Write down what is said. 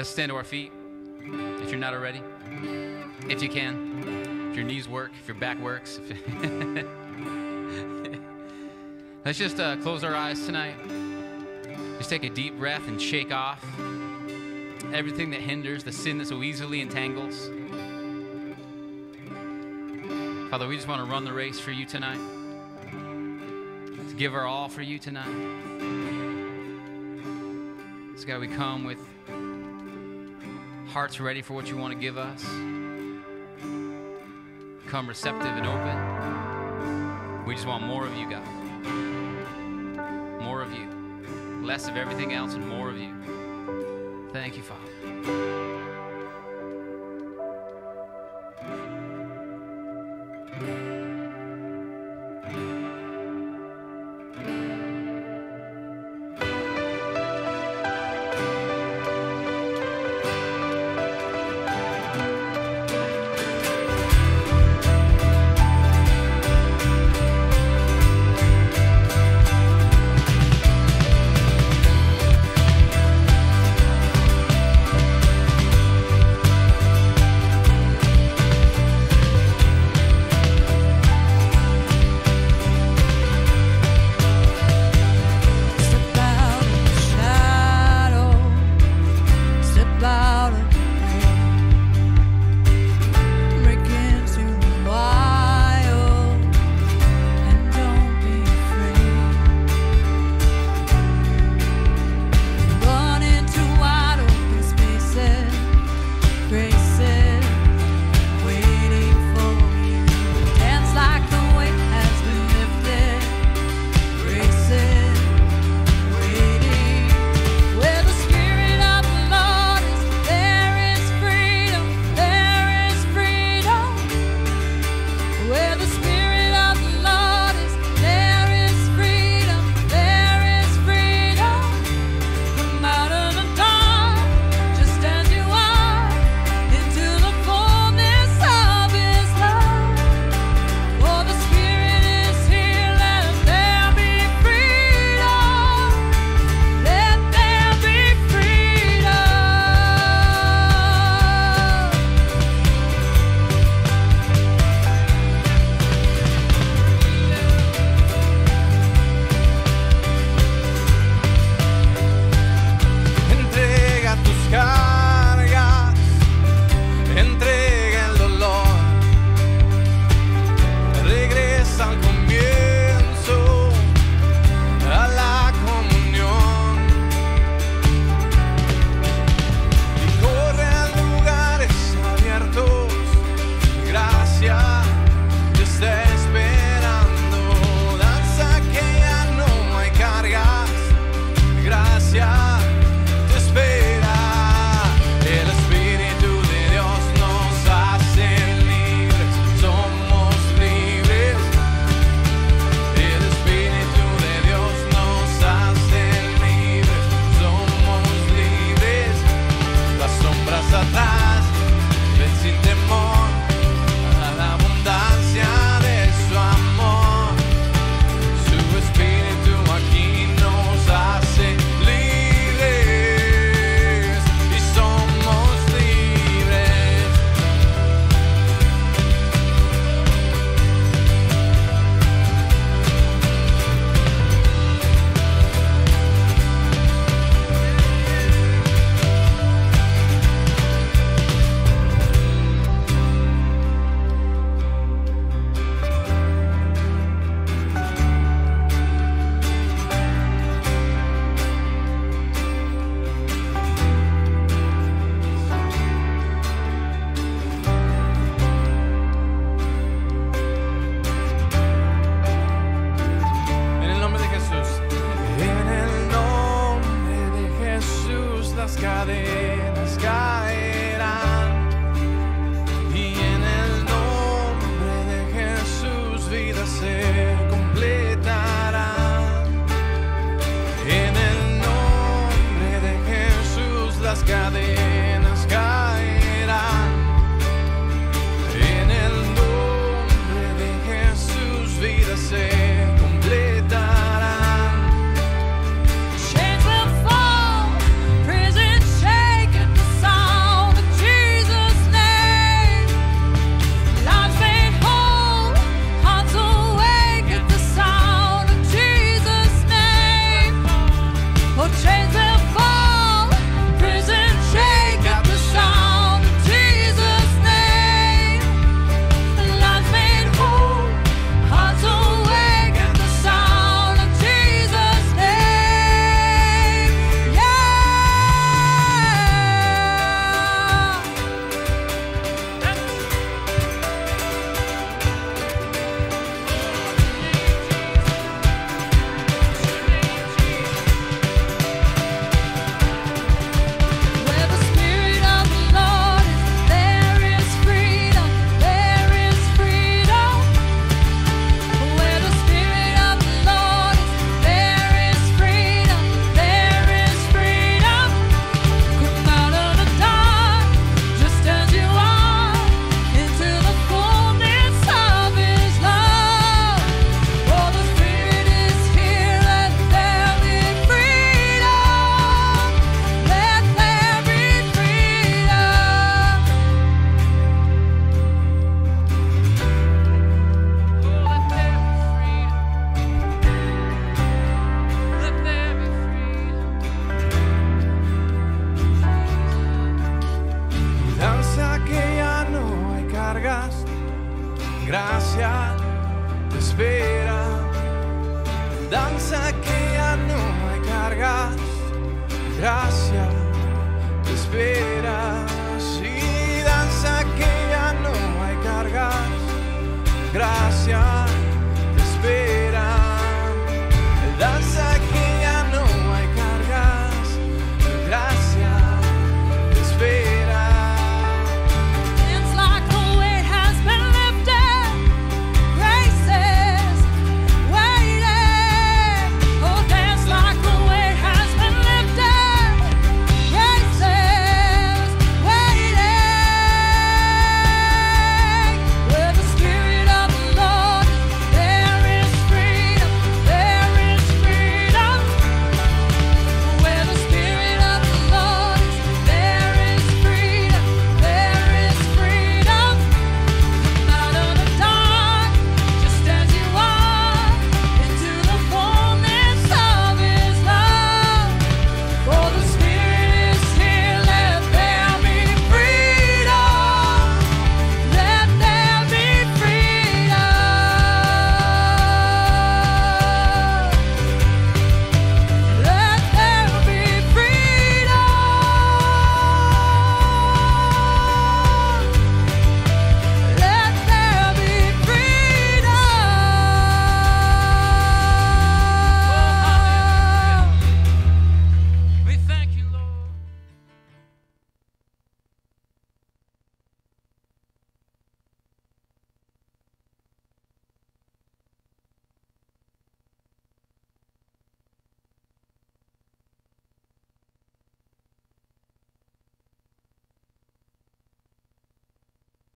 Let's stand to our feet if you're not already. If you can. If your knees work, if your back works. Let's just close our eyes tonight. Just take a deep breath and shake off everything that hinders, the sin that so easily entangles. Father, we just want to run the race for you tonight. To give our all for you tonight. So God, we come with hearts ready for what you want to give us. Come receptive and open. We just want more of you, God. More of you. Less of everything else and more of you. Thank you, Father. gracia te espera. Danza que ya no hay cargas, gracia te espera.